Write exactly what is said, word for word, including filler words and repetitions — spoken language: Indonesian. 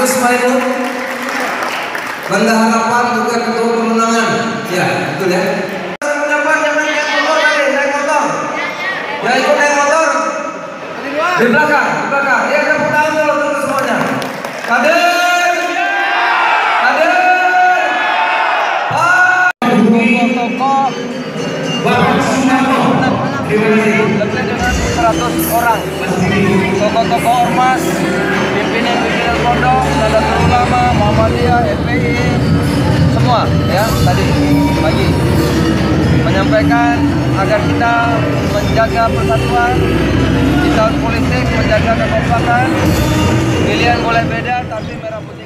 Agus Maimun, Banda Harapan juga ketua pemenangan. Ya, betul ya. Pendapat yang naik motor tadi, naik motor. Ya ikut naik motor. Di belakang, di belakang. Ya tepuk tangan dulu untuk semuanya. Kader, kader. Tokoh-tokoh. Bapak Sumarno. Lebih dengan seratus orang. Tokoh-tokoh ormas, pimpinan-pimpinan pondok, Nahdlatul Ulama, Muhammadiyah, F P I, semua ya tadi pagi menyampaikan agar kita menjaga persatuan di tahun politik, menjaga kekompakan. Pilihan boleh beda tapi merah putih